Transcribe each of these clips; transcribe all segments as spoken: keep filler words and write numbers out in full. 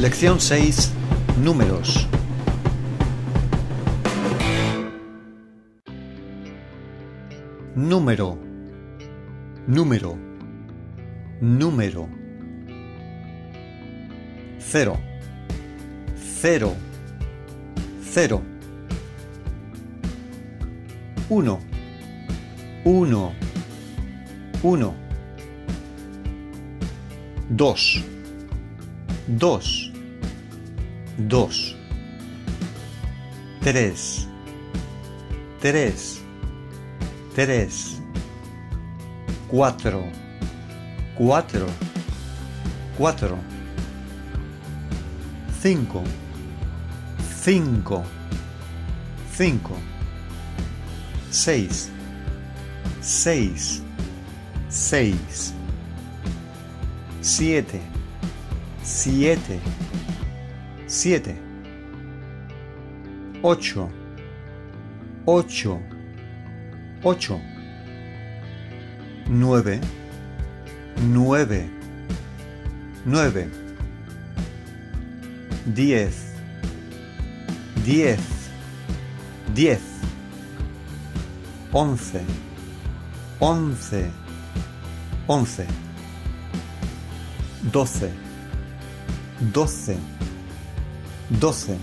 Lección seis. Números. Número. Número. Número. Cero. Cero. Cero. Uno. Uno. Uno. Dos. Dos. Dos. Tres. Tres. Tres. Cuatro. Cuatro. Cuatro. Cinco. Cinco. Cinco. Seis. Seis. Seis. Siete. Siete. Siete. Ocho. Ocho. Ocho. Nueve. Nueve. Nueve. Diez. Diez. Diez. Once. Once. Once. Doce. Doce. Doce.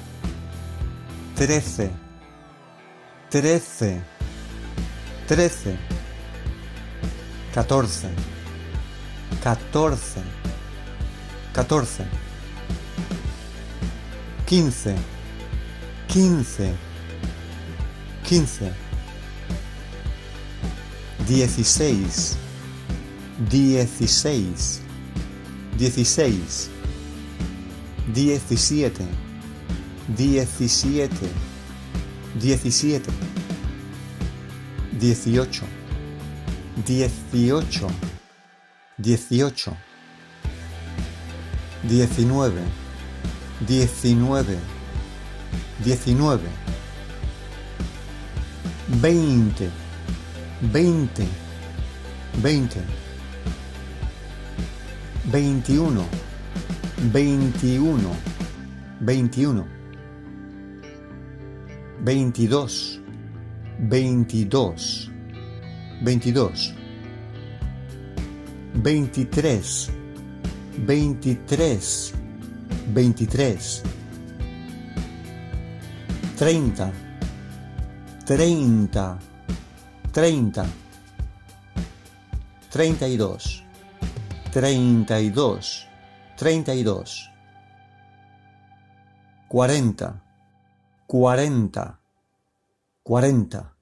Trece. Trece. Trece. Catorce. Catorce. Catorce. Quince. Quince. Quince. Dieciséis. Dieciséis. Dieciséis. Diecisiete. Diecisiete. Diecisiete. Dieciocho. Dieciocho. Dieciocho. Diecinueve. Diecinueve. Diecinueve. Veinte. Veinte. Veinte. Veintiuno. Veintiuno. Veintiuno. Veintidós. Veintidós. Veintidós. Veintitrés. Veintitrés. Veintitrés. Treinta. Treinta. Treinta. Treinta y dos. Treinta y dos. Treinta y dos. Cuarenta. Cuarenta. Cuarenta.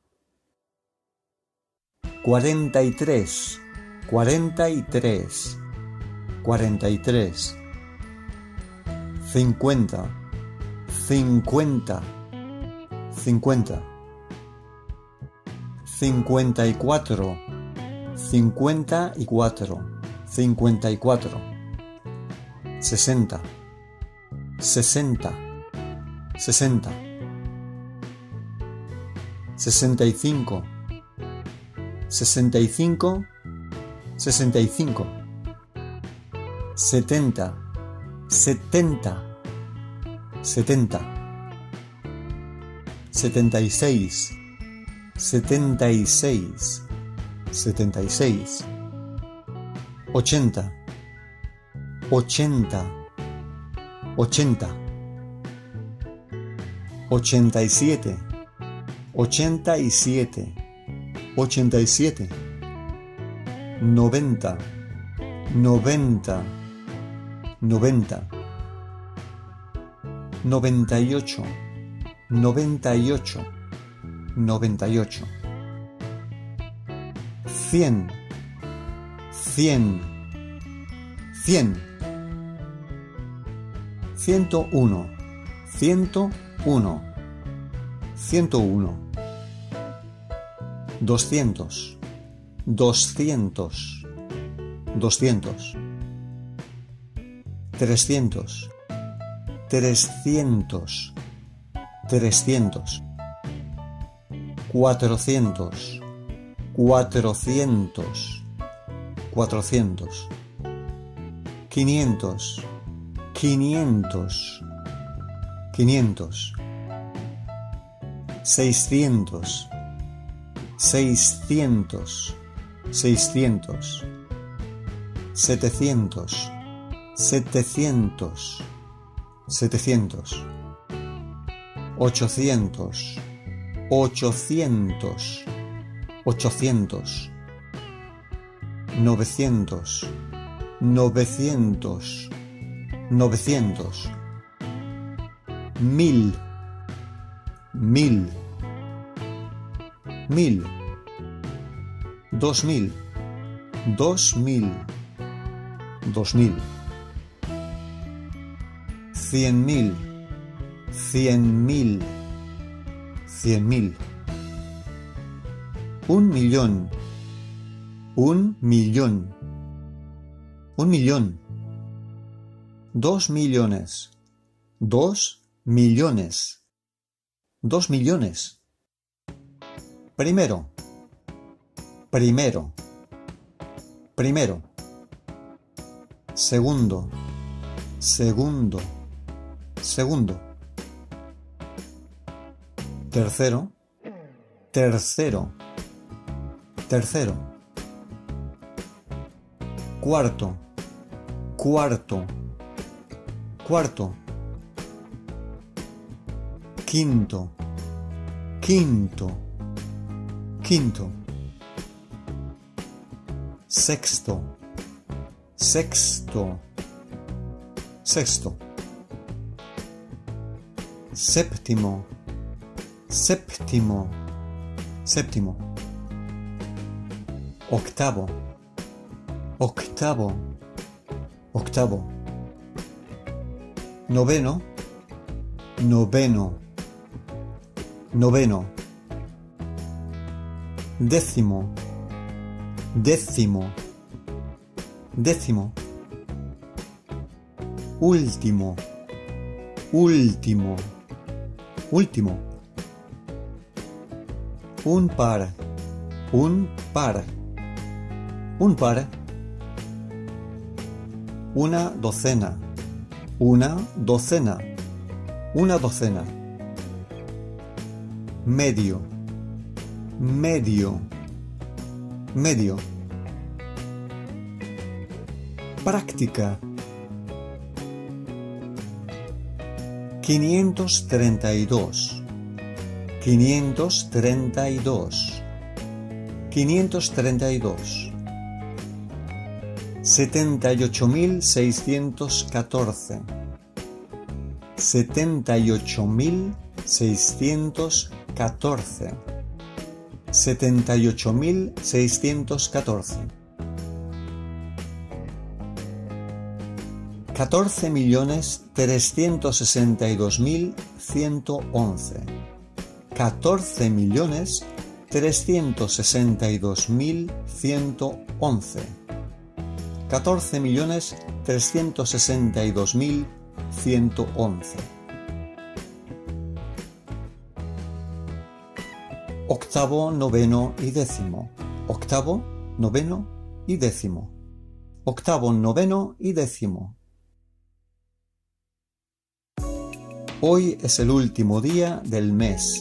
Cuarenta y tres. Cuarenta y tres. Cuarenta y tres. Cincuenta. Cincuenta. Cincuenta. Cincuenta y cuatro. Cincuenta y cuatro. Cincuenta y cuatro. Sesenta. Sesenta. Sesenta. Sesenta y cinco. Sesenta y cinco. Sesenta y cinco. Setenta. Setenta. Setenta. Setenta y seis. Setenta y seis. Setenta y seis. Ochenta. Ochenta. Ochenta. Ochenta y siete. Ochenta y siete. Ochenta y siete. Noventa. Noventa. Noventa. Noventa y ocho. Noventa y ocho. Noventa y ocho. Cien. Cien. Cien. Ciento uno. Ciento uno. Ciento uno. Doscientos. Doscientos. Doscientos. Trescientos. Trescientos. Trescientos. Cuatrocientos. Cuatrocientos. Cuatrocientos. Quinientos. quinientos, quinientos, seiscientos, seiscientos, seiscientos, setecientos, setecientos, setecientos, ochocientos, ochocientos, ochocientos, novecientos, novecientos, novecientos, mil, mil, mil, dos mil, dos mil, dos mil, cien mil, cien mil, cien mil, un millón, un millón, un millón, dos millones, dos millones, dos millones. Primero, primero, primero. Segundo, segundo, segundo. Tercero, tercero, tercero. Cuarto, cuarto, cuarto. Quinto, quinto, quinto. Sexto, sexto, sexto. Séptimo, séptimo, séptimo. Octavo, octavo, octavo. Noveno, noveno, noveno. Décimo, décimo, décimo. Último, último, último. Un par, un par, un par. Una docena, una docena, una docena. Medio, medio, medio. Práctica. quinientos treinta y dos, quinientos treinta y dos, quinientos treinta y dos. setenta y ocho mil seiscientos catorce, setenta y ocho mil seiscientos catorce, setenta y ocho mil seiscientos catorce. catorce millones trescientos sesenta y dos mil ciento once, catorce millones trescientos sesenta y dos mil ciento once, catorce millones trescientos sesenta y dos mil ciento once. Octavo, noveno y décimo. Octavo, noveno y décimo. Octavo, noveno y décimo. Hoy es el último día del mes.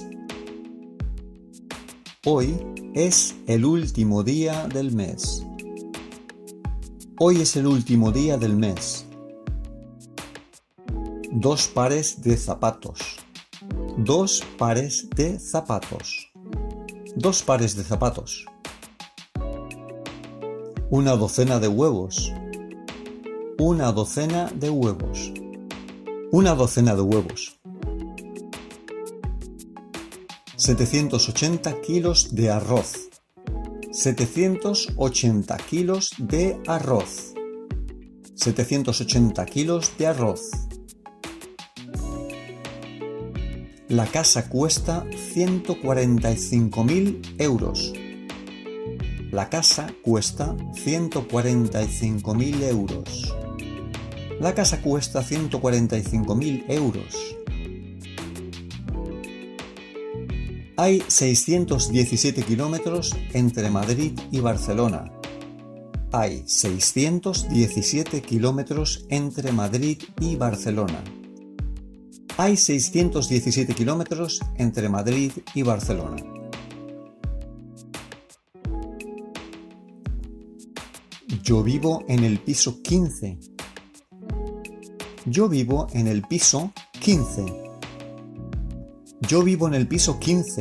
Hoy es el último día del mes. Hoy es el último día del mes. Dos pares de zapatos. Dos pares de zapatos. Dos pares de zapatos. Una docena de huevos. Una docena de huevos. Una docena de huevos. setecientos ochenta kilos de arroz. setecientos ochenta kilos de arroz. setecientos ochenta kilos de arroz. La casa cuesta ciento cuarenta y cinco mil euros. La casa cuesta ciento cuarenta y cinco mil euros. La casa cuesta ciento cuarenta y cinco mil euros. Hay seiscientos diecisiete kilómetros entre Madrid y Barcelona. Hay seiscientos diecisiete kilómetros entre Madrid y Barcelona. Hay seiscientos diecisiete kilómetros entre Madrid y Barcelona. Yo vivo en el piso quince. Yo vivo en el piso quince. Yo vivo en el piso quince.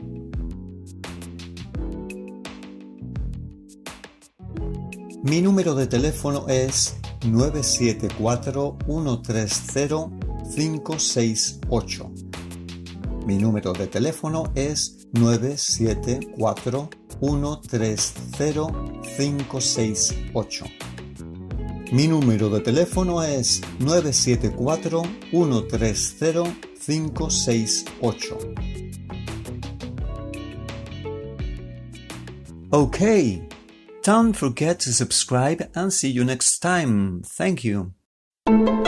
Mi número de teléfono es nueve siete cuatro, uno tres cero, cinco seis ocho. Mi número de teléfono es nueve siete cuatro, uno tres cero, cinco seis ocho. Mi número de teléfono es nueve siete cuatro, uno tres cero, cinco seis ocho. Okay. Don't forget to subscribe and see you next time. Thank you.